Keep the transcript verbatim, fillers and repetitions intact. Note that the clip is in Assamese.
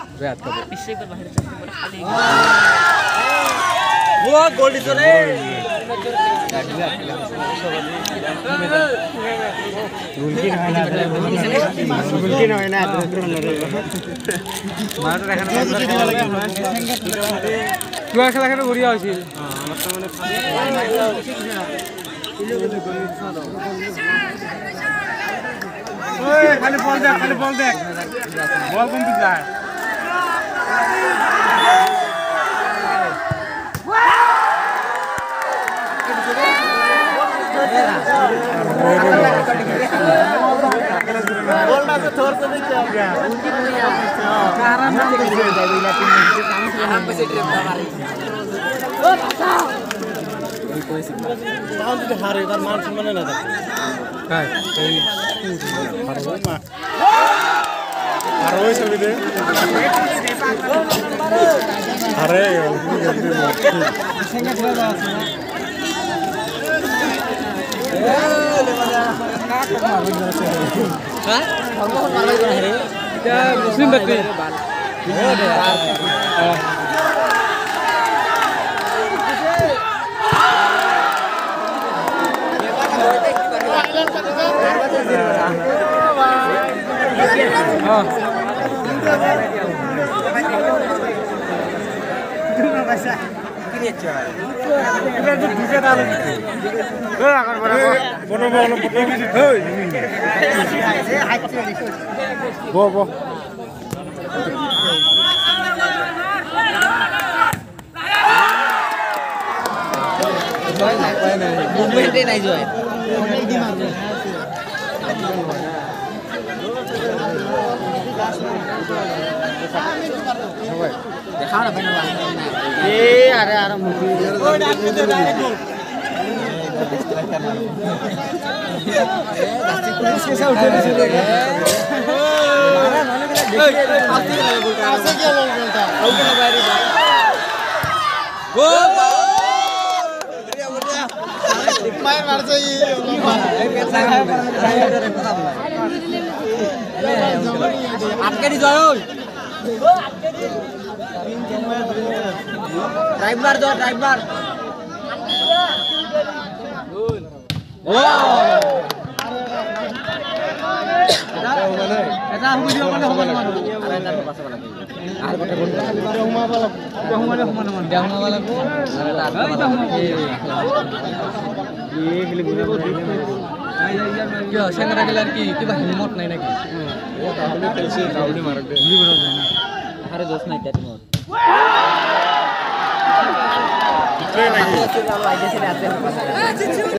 बेहद का इससे पर बाहर चलते पर खाली वो गोल दिसो रे गुलकी ना ना गुलकी ना ना मार রাখার তুই খেলা খেলা ঘুরিয়া হইছিল আমার তো মানে ওই খালি বল দেখ খালি বল দেখ বল কোন দিক যায় बोलना तो थोड़ा सा नहीं चल गया उनकी नहीं आराम से चल जाएगा आराम से ट्रिप मारी ओ बाबा कोई सिग्नल नाम तो हारे इधर मान सम्मान ना था हां सही हारो मा हारो सब दे हारे मुस्लिम बकरी Bo bo. Movement नहीं जो है। देखा ना पहले ये अरे अरे मूवी कैसे उठे ऐसे क्या लोग बोलता ओके ना भाई गो बढ़िया बढ़िया मार मार चाहिए आपके नहीं जाओ ड्राइव मार दो ड्राइव मार এটা হুম দিও মানে হবে না আরে তার পাশে লাগবে আর কত বল এটা হুমাবা লাগবে এটা হুমালে হুমানা মান এটা হুমাবা লাগবে আরে এটা হুমাবা এই খেলি বুঝে বুঝে কি সেনরা গেলার কি কিবা হিম্মত নাই নাকি ও তাহলে তেলছে দাউড়ি মারক দে গুলি বের যায় না আরে দোষ নাই তার মোর ট্রেন নাকি আছে আইডিয়া ছেড়ে আছে